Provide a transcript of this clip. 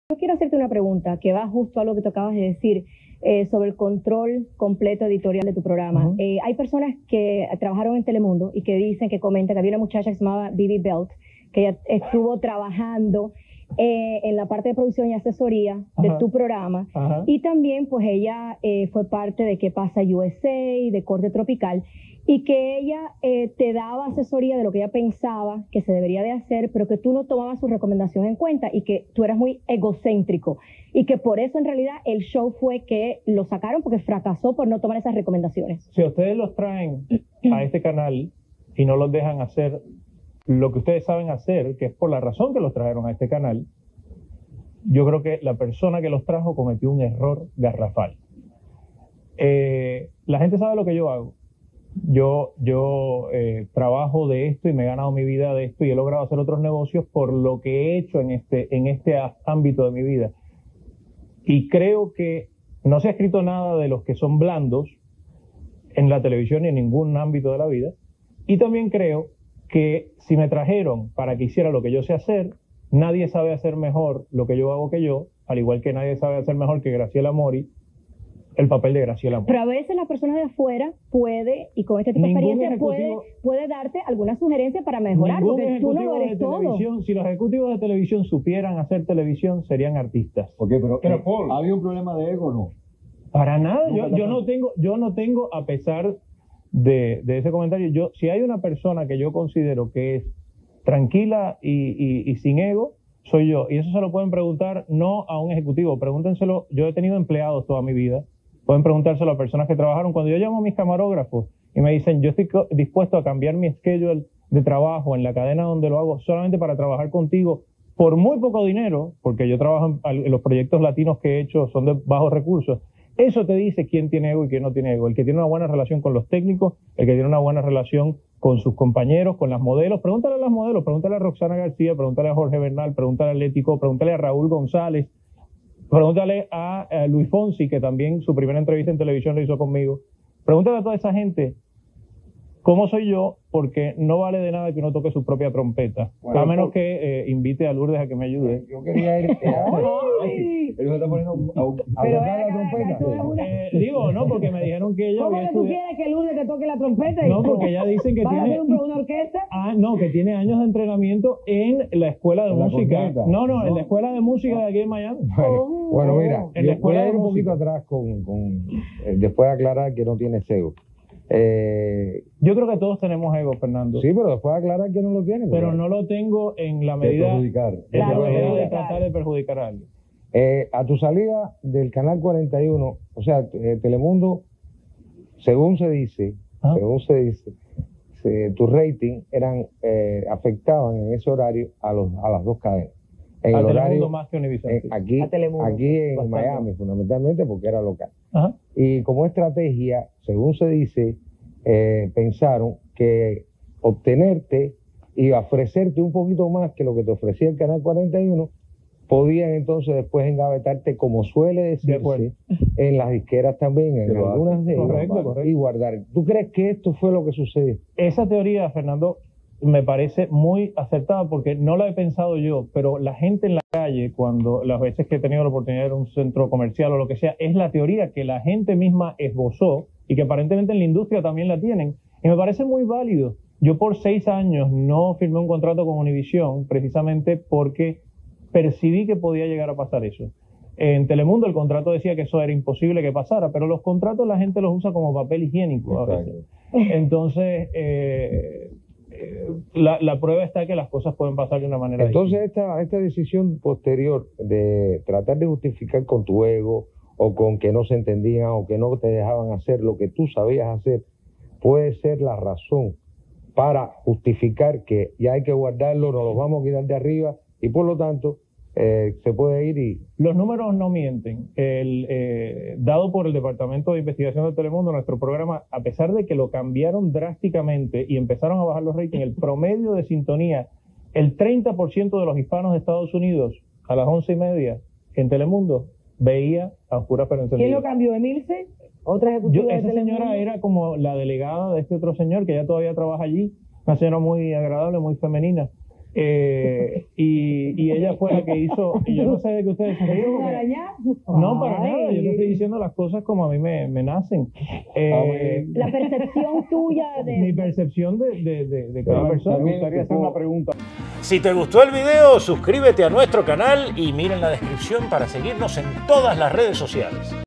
Yo quiero hacerte una pregunta que va justo a lo que tú acabas de decir sobre el control completo editorial de tu programa. Hay personas que trabajaron en Telemundo y que dicen, que comentan que había una muchacha que se llamaba Bibi Belt, que ella estuvo trabajando en la parte de producción y asesoría de tu programa. Y también pues ella fue parte de ¿Qué pasa USA?, de Corte Tropical, y que ella te daba asesoría de lo que ella pensaba que se debería de hacer, pero que tú no tomabas sus recomendaciones en cuenta y que tú eras muy egocéntrico y que por eso en realidad el show fue que lo sacaron porque fracasó por no tomar esas recomendaciones. Si ustedes los traen a este canal y no los dejan hacer lo que ustedes saben hacer, que es por la razón que los trajeron a este canal, yo creo que la persona que los trajo cometió un error garrafal. La gente sabe lo que yo hago. Yo trabajo de esto y me he ganado mi vida de esto y he logrado hacer otros negocios por lo que he hecho en este ámbito de mi vida. Y creo que no se ha escrito nada de los que son blandos en la televisión ni en ningún ámbito de la vida. Y también creo que si me trajeron para que hiciera lo que yo sé hacer, nadie sabe hacer mejor lo que yo hago que yo, al igual que nadie sabe hacer mejor que Graciela Mori el papel de Graciela Mori. Pero a veces la persona de afuera puede, y con este tipo de experiencia, puede darte alguna sugerencia para mejorar, porque tú no lo eres todo. Si los ejecutivos de televisión supieran hacer televisión, serían artistas. Pero Paul, ¿había un problema de ego o no? Para nada, yo no tengo, a pesar de ese comentario, si hay una persona que yo considero que es tranquila y sin ego, soy yo. Y eso se lo pueden preguntar no a un ejecutivo, pregúntenselo. Yo he tenido empleados toda mi vida. Pueden preguntárselo a personas que trabajaron. Cuando yo llamo a mis camarógrafos y me dicen, yo estoy dispuesto a cambiar mi schedule de trabajo en la cadena donde lo hago solamente para trabajar contigo por muy poco dinero, porque yo trabajo en los proyectos latinos que he hecho son de bajos recursos. Eso te dice quién tiene ego y quién no tiene ego. El que tiene una buena relación con los técnicos, el que tiene una buena relación con sus compañeros, con las modelos. Pregúntale a las modelos, pregúntale a Roxana García, pregúntale a Jorge Bernal, pregúntale a Lético, pregúntale a Raúl González, pregúntale a Luis Fonsi, que también su primera entrevista en televisión lo hizo conmigo. Pregúntale a toda esa gente cómo soy yo, porque no vale de nada que uno toque su propia trompeta, a menos que invite a Lourdes a que me ayude. Yo quería ir... Él se está poniendo a tocar la trompeta. Digo, no, porque me dijeron que ella... ¿Cómo que tú quieres que Lourdes te toque la trompeta? No, porque ella dicen que tiene... tiene... ¿Vas a hacer una orquesta? No, que tiene años de entrenamiento en la escuela de música. No, en la escuela de música de aquí en Miami. Bueno, mira, en la escuela voy a ir de un música. poquito atrás después de aclarar que no tiene ego. Yo creo que todos tenemos ego, Fernando. Sí, pero después aclarar que no lo tiene. Pero no lo tengo en la medida de tratar de perjudicar a alguien. A tu salida del Canal 41, o sea, Telemundo, según se dice, tu rating afectaban en ese horario a las dos cadenas. En a el Telemundo horario, más que Univision. aquí en Miami, fundamentalmente, porque era local. Y como estrategia, según se dice, pensaron que obtenerte y ofrecerte un poquito más que lo que te ofrecía el Canal 41, podían entonces después engavetarte, como suele decirse, en las disqueras también, en algunas de ellas, y guardar. ¿Tú crees que esto fue lo que sucedió? Esa teoría, Fernando, me parece muy acertada, porque no la he pensado yo, pero la gente en la calle, cuando las veces que he tenido la oportunidad de ir a un centro comercial o lo que sea, es la teoría que la gente misma esbozó y que aparentemente en la industria también la tienen, y me parece muy válido. Yo por 6 años no firmé un contrato con Univision precisamente porque percibí que podía llegar a pasar eso. En Telemundo el contrato decía que eso era imposible que pasara, pero los contratos la gente los usa como papel higiénico a veces. Entonces, la prueba está que las cosas pueden pasar de una manera Entonces, esta decisión posterior de tratar de justificar con tu ego o con que no se entendían o que no te dejaban hacer lo que tú sabías hacer, puede ser la razón para justificar que ya hay que guardarlo, nos lo vamos a quitar de arriba y por lo tanto se puede ir y... Los números no mienten. Dado por el Departamento de Investigación de Telemundo, nuestro programa, a pesar de que lo cambiaron drásticamente y empezaron a bajar los ratings, el promedio de sintonía, el 30% de los hispanos de Estados Unidos a las 11:30 en Telemundo veía a Oscuras pero Encendidas. ¿Quién lo cambió? ¿Emilce? ¿Otra ejecutiva de Esa Telemundo? señora era como la delegada de este otro señor que ya todavía trabaja allí, una señora muy agradable, muy femenina. y ella fue la que hizo, y yo no sé de qué ustedes se ríen. No, para nada, yo te estoy diciendo las cosas como a mí me nacen. La percepción tuya de... Mi percepción de cada persona. Me gustaría hacer una pregunta. Si te gustó el video, suscríbete a nuestro canal y mira en la descripción para seguirnos en todas las redes sociales.